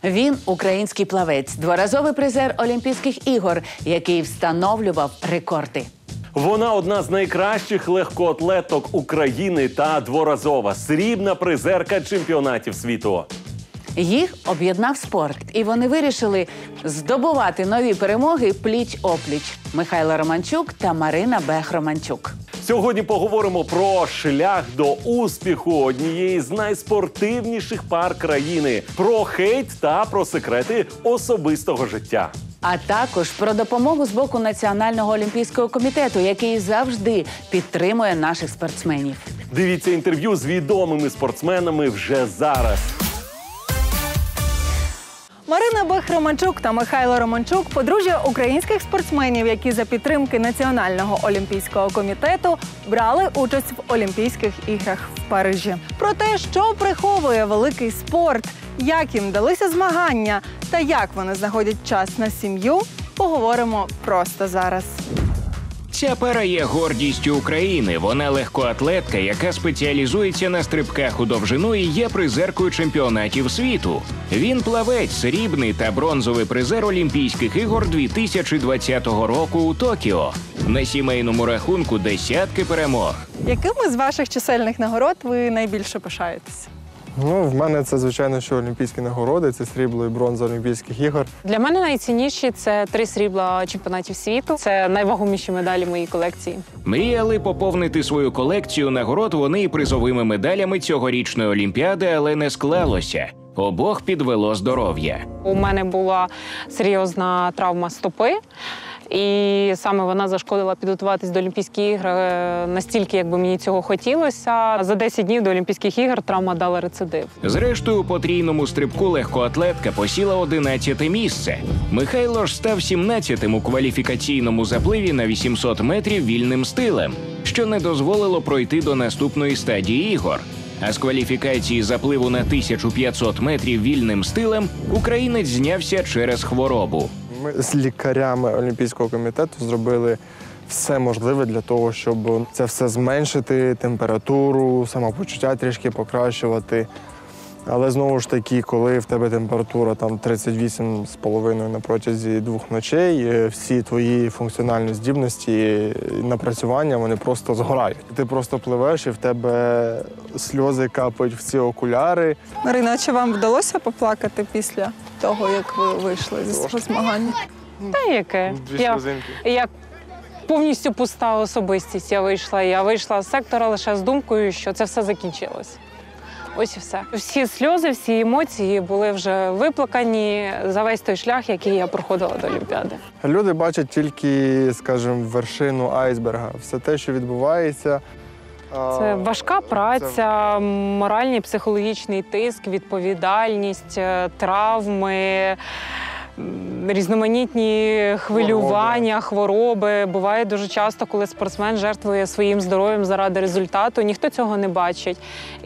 Він український плавець, дворазовий призер Олімпійських ігор, який встановлював рекорди. Вона одна з найкращих легкоатлеток України та дворазова срібна призерка чемпіонатів світу. Їх об'єднав спорт, і вони вирішили здобувати нові перемоги пліч-опліч. Михайло Романчук та Марина Бех-Романчук. Сьогодні поговоримо про шлях до успіху однієї з найспортивніших пар країни, про хейт та про секрети особистого життя. А також про допомогу з боку Національного олімпійського комітету, який завжди підтримує наших спортсменів. Дивіться інтерв'ю з відомими спортсменами вже зараз. Марина Бех-Романчук та Михайло Романчук – подружжя українських спортсменів, які за підтримки Національного олімпійського комітету брали участь в Олімпійських іграх в Парижі. Про те, що приховує великий спорт, як їм далися змагання та як вони знаходять час на сім'ю, поговоримо просто зараз. Ця пара є гордістю України. Вона легкоатлетка, яка спеціалізується на стрибках у довжину і є призеркою чемпіонатів світу. Він плавець, срібний та бронзовий призер Олімпійських ігор 2020 року у Токіо. На сімейному рахунку десятки перемог. Якими з ваших чисельних нагород ви найбільше пишаєтесь? В мене це, звичайно, що олімпійські нагороди, це срібло і бронза Олімпійських ігор. Для мене найцінніші – це 3 срібла чемпіонатів світу. Це найвагоміші медалі моєї колекції. Мріяли поповнити свою колекцію нагород вони і призовими медалями цьогорічної Олімпіади, але не склалося. Обох підвело здоров'я. У мене була серйозна травма стопи. І саме вона зашкодила підготуватись до Олімпійських ігор настільки, як би мені цього хотілося. За 10 днів до Олімпійських ігор травма дала рецидив. Зрештою, у потрійному стрибку легкоатлетка посіла 11-те місце. Михайло ж став 17-тим у кваліфікаційному запливі на 800 метрів вільним стилем, що не дозволило пройти до наступної стадії ігор. А з кваліфікації запливу на 1500 метрів вільним стилем українець знявся через хворобу. Ми з лікарями Олімпійського комітету зробили все можливе для того, щоб це все зменшити, температуру, самопочуття трішки покращувати. Але знову ж таки, коли в тебе температура 38,5 на протязі 2 ночей, всі твої функціональні здібності і напрацювання, вони просто згорають. Ти просто пливеш і в тебе сльози капають в ці окуляри. Марина, чи вам вдалося поплакати після того, як ви вийшли зі свого змагання? Та яке? Я повністю пуста особистість. Я вийшла з сектора лише з думкою, що це все закінчилось. Ось і все. Всі сльози, всі емоції були вже виплакані за весь той шлях, який я проходила до Олімпіади. Люди бачать тільки, скажімо, вершину айсберга. Все те, що відбувається. Це важка праця, моральний, психологічний тиск, відповідальність, травми, різноманітні хвилювання, хвороби. Буває дуже часто, коли спортсмен жертвує своїм здоров'ям заради результату, ніхто цього не бачить.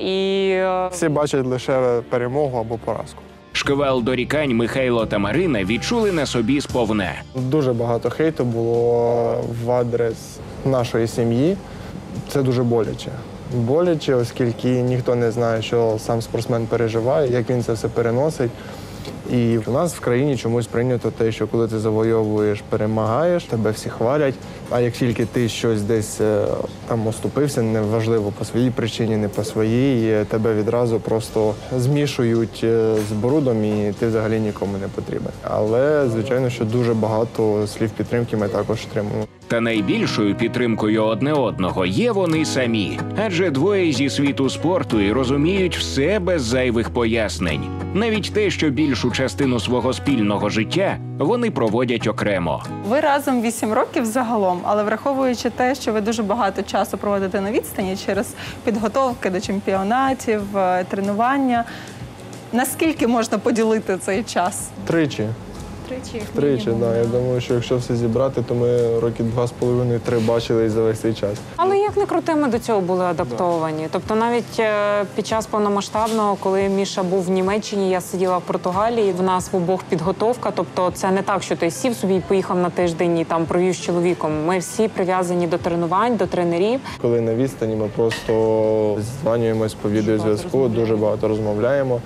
Всі бачать лише перемогу або поразку. Шквал дорікань Михайло та Марина відчули на собі сповна. Дуже багато хейту було в адрес нашої сім'ї. Це дуже боляче. Боляче, оскільки ніхто не знає, що сам спортсмен переживає, як він це все переносить. І в нас в країні чомусь прийнято те, що коли ти завойовуєш, перемагаєш, тебе всі хвалять. А як тільки ти щось десь оступився, неважливо по своїй причині, не по своїй, тебе відразу просто змішують з брудом і ти взагалі нікому не потрібен. Але, звичайно, що дуже багато слів підтримки ми також отримуємо. Та найбільшою підтримкою одне одного є вони самі. Адже двоє зі світу спорту і розуміють все без зайвих пояснень. Навіть те, що більшу частину свого спільного життя вони проводять окремо. Ви разом 8 років загалом, але враховуючи те, що ви дуже багато часу проводите на відстані через підготовки до чемпіонатів, тренування, наскільки можна поділити цей час? Тричі. Тричі, так. Я думаю, що якщо все зібрати, то ми роки 2,5-3 бачили за весь цей час. Але як не крути, ми до цього були адаптовані. Тобто навіть під час повномасштабного, коли Міша був в Німеччині, я сиділа в Португалії, в нас в обох підготовка. Тобто це не так, що ти сів собі і поїхав на тиждень і там провів з чоловіком. Ми всі прив'язані до тренувань, до тренерів. Коли на відстані, ми просто дзвонюємось по відеозв'язку, дуже багато розмовляємо.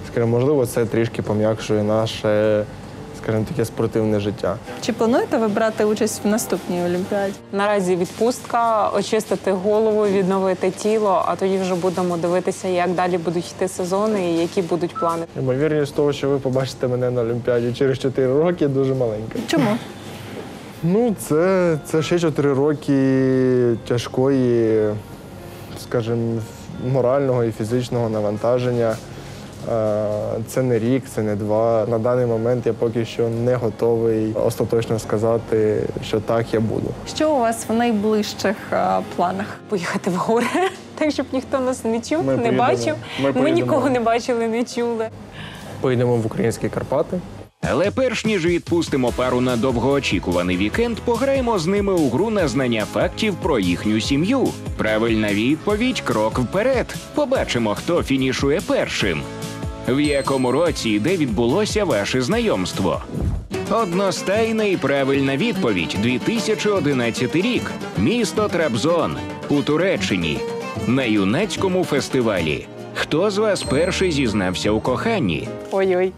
Скажімо, можливо, це трішки пом'якшує наше, скажімо, таке спортивне життя. Чи плануєте ви брати участь в наступній Олімпіаді? Наразі відпустка, очистити голову, відновити тіло, а тоді вже будемо дивитися, як далі будуть йти сезони і які будуть плани. Ймовірність того, що ви побачите мене на Олімпіаді через 4 роки, дуже маленька. Чому? Ну, це ще 4 роки тяжкої, скажімо, морального і фізичного навантаження. Це не рік, це не 2. На даний момент я поки що не готовий остаточно сказати, що так, я буду. Що у вас в найближчих планах? Поїхати в гори, так, щоб ніхто нас не чув, Ми не поїдемо. бачив. Ми Ми поїдемо. нікого не бачили, не чули. Поїдемо в українські Карпати. Але перш ніж відпустимо пару на довгоочікуваний вікенд, пограємо з ними у гру на знання фактів про їхню сім'ю. Правильна відповідь – крок вперед. Побачимо, хто фінішує першим. В якому році і де відбулося ваше знайомство? Одностайна і правильна відповідь – 2011 рік. Місто Трабзон у Туреччині. На юнацькому фестивалі. Хто з вас перший зізнався у коханні? Ой-ой.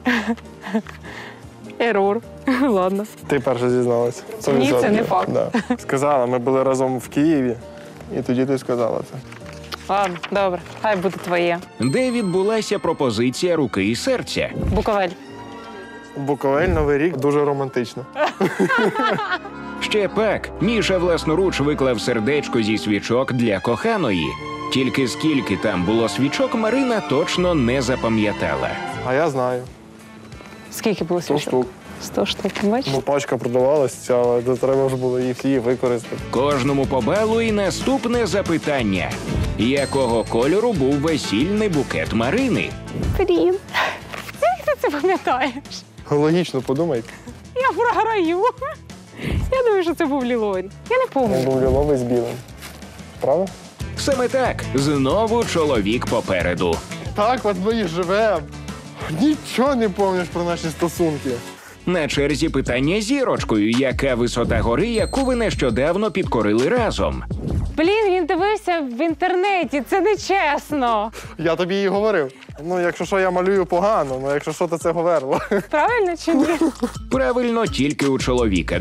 Ерор. Ладно. Ти перша зізналася. Ні, це не факт. Да. Сказала, ми були разом в Києві, і тоді ти сказала це. Ладно, добре, хай буде твоє. Де відбулася пропозиція руки і серця? Буковель. Буковель, Новий рік, дуже романтично. Ще пак, Міша власноруч виклав сердечко зі свічок для коханої. Тільки скільки там було свічок, Марина точно не запам'ятала. А я знаю. Скільки було 100 свічок? штук. 100 штук, бачиш? Ну, пачка продавалася, але треба ж було їх всі використати. Кожному по балу і наступне запитання. Якого кольору був весільний букет Марини? Блін, як ти це пам'ятаєш? Логічно подумайте. Я програю. Я думаю, що це був ліловий. Я не Він пам'ятаю. був ліловий з білим. Правда? Саме так, знову чоловік попереду. Так, от ми і живемо. Нічого не пам'ятаєш про наші стосунки. На черзі питання зірочкою. Яка висота гори, яку ви нещодавно підкорили разом? Блін, він дивився в інтернеті, це не чесно. Я тобі і говорив. Ну, якщо що, я малюю погано, ну якщо що, то це говерло. Правильно чи ні? Правильно, тільки у чоловіка –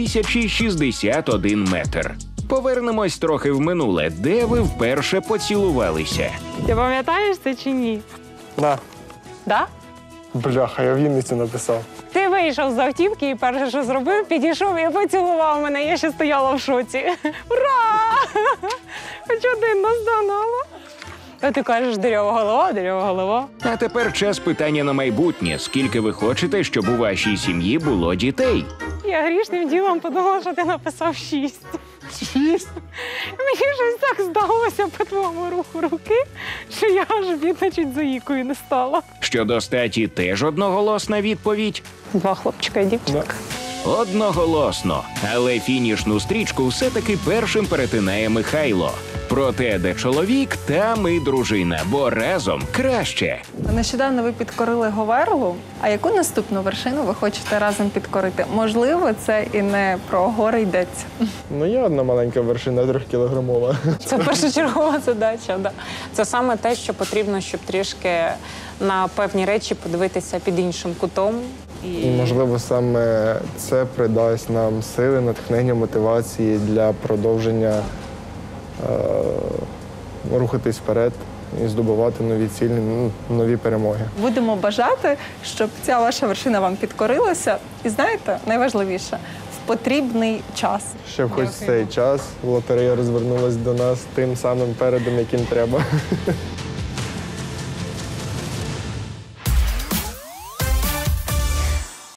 2061 метр. Повернемось трохи в минуле. Де ви вперше поцілувалися? Ти пам'ятаєш це чи ні? На. Да? Бляха, я в Вінниці написав. Ти вийшов з автівки і перше, що зробив, підійшов і поцілував мене. Я ще стояла в шоці. Ура! Хоч один наздогнала. А ти кажеш, дерева голова, дерева голова. А тепер час питання на майбутнє. Скільки ви хочете, щоб у вашій сім'ї було дітей? Я грішним ділом подумала, що ти написав 6. 6? Мені щось так здалося по твоєму руху руки, що я аж бідна чуть заїкою не стала. Щодо статі теж одноголосна відповідь? 2 хлопчика і дівчинка. Одноголосно. Але фінішну стрічку все-таки першим перетинає Михайло. Проте, де чоловік, там і дружина, бо разом краще. Нещодавно ви підкорили Говерлу. А яку наступну вершину ви хочете разом підкорити? Можливо, це і не про гори йдеться. Ну, є одна маленька вершина 3-кілограмова. Це першочергова задача. Да. Це саме те, що потрібно, щоб трішки на певні речі подивитися під іншим кутом. І, можливо, саме це придасть нам сили, натхнення, мотивації для продовження рухатись вперед і здобувати нові цілі, нові перемоги. Будемо бажати, щоб ця ваша вершина вам підкорилася. І знаєте, найважливіше – в потрібний час. Щоб хоч цей час лотерея розвернулась до нас тим самим передом, яким треба.